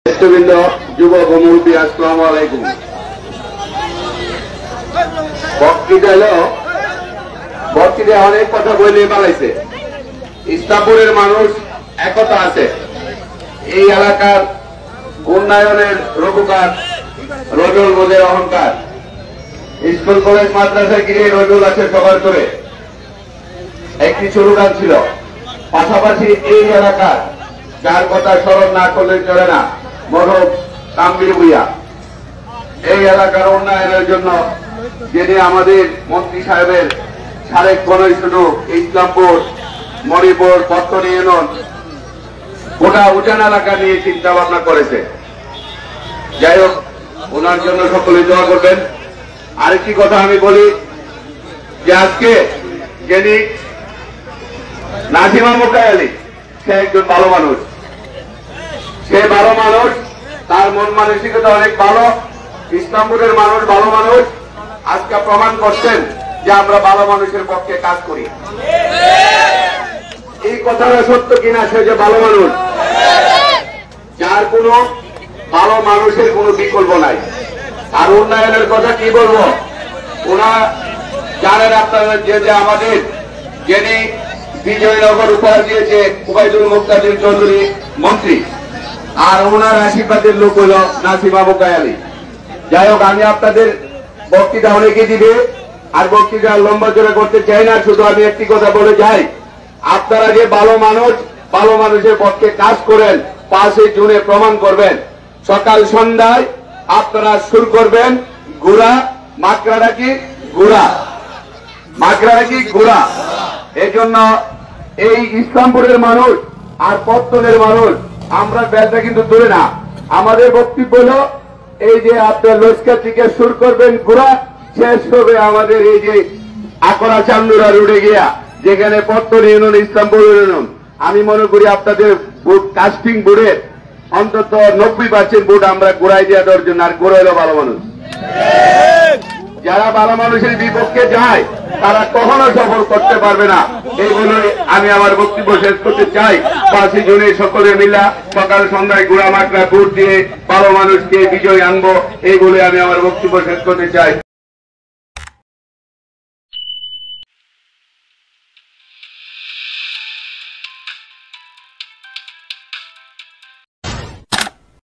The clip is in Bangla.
নেতৃবৃন্দ, যুবক ও মুরব্বী, আসসালামু আলাইকুম। বক্তৃতায় অনেক কথা বলে পালাইছে। ইসলামপুরের মানুষ একতা আছে। এই এলাকার উন্নয়নের রঘুকার রজল বোধের অহংকার। স্কুল কলেজ মাদ্রাসা গিয়ে রজল আছে সবার করে একটি স্লোগান ছিল। পাশাপাশি এই এলাকার যার কথা স্মরণ না করলে চলে না, মরহম কামবির ভূঁইয়া, এই এলাকার উন্নয়নের জন্য যিনি আমাদের মন্ত্রী সাহেবের সারেক গণই শুধু ইসলামপুর, মণিপুর, পত্তনি ইউনিয়ন, গোটা উজান এলাকা নিয়ে চিন্তা ভাবনা করেছে। যাই হোক, ওনার জন্য সকলে দোয়া করবেন। আরেকটি কথা আমি বলি যে আজকে যিনি নাজিমা মোকায়ালি, সে একজন ভালো মানুষ। সে ভালো মানুষ, তার মন মানসিকতা অনেক ভালো। ইসলামপুরের মানুষ ভালো মানুষ। আজকে প্রমাণ করছেন যে আমরা ভালো মানুষের পক্ষে কাজ করি। এই কথাটা সত্য কিনা? সে যে ভালো মানুষ, যার কোনো ভালো মানুষের কোনো বিকল্প নাই। আর উন্নয়নের কথা কি বলবো, ওনা জানেন আপনারা যে আমাদের যিনি বিজয়নগর উপহার দিয়েছে উবাইদুল মুক্তাদির চৌধুরী মন্ত্রী, আর ওনার আশীর্বাদের লোক হল নাসিমা মোকায়ালি। যাই হোক, আমি আপনাদের বক্তৃতা অনেকে দিবে, আর বক্তৃতা লম্বা জোরে করতে চাই না। শুধু আমি একটি কথা বলে যাই, আপনারা যে ভালো মানুষ, ভালো মানুষের পক্ষে কাজ করেন, 5 জুনে প্রমাণ করবেন। সকাল সন্ধ্যায় আপনারা শুরু করবেন ঘোড়া মাকড়াটা কি ঘোড়া, মাকড়াটা কি ঘোড়া। এই জন্য এই ইসলামপুরের মানুষ আর পত্তনের মানুষ আমরা ব্যবসা কিন্তু দূরে না। আমাদের বক্তব্য হলো এই যে আপনার লস্কর থেকে শুরু করবেন ঘোড়া, শেষ হবে আমাদের এই যে আকরা চান্দুরা রোডে গিয়া, যেখানে পত্তন ইউনিয়ন, ইসলামপুর ইউনিয়ন। আমি মনে করি আপনাদের ভোট কাস্টিং বোর্ডের অন্তত 90% ভোট আমরা ঘোরাই দেওয়া দেওয়ার জন্য। আর ঘোরা হলো ভালো মানুষ। যারা ভালো মানুষের বিপক্ষে যায় তারা কখনো সফল করতে পারবে না। এই বলে আমি আমার বক্তব্য শেষ করতে চাই। 5 জুনে সকলে মিলা সকাল সন্ধ্যায় ঘোড়া মাকড়া ভোট দিয়ে ভালো মানুষকে বিজয় আনবো, এই বলে আমি আমার বক্তব্য শেষ করতে চাই।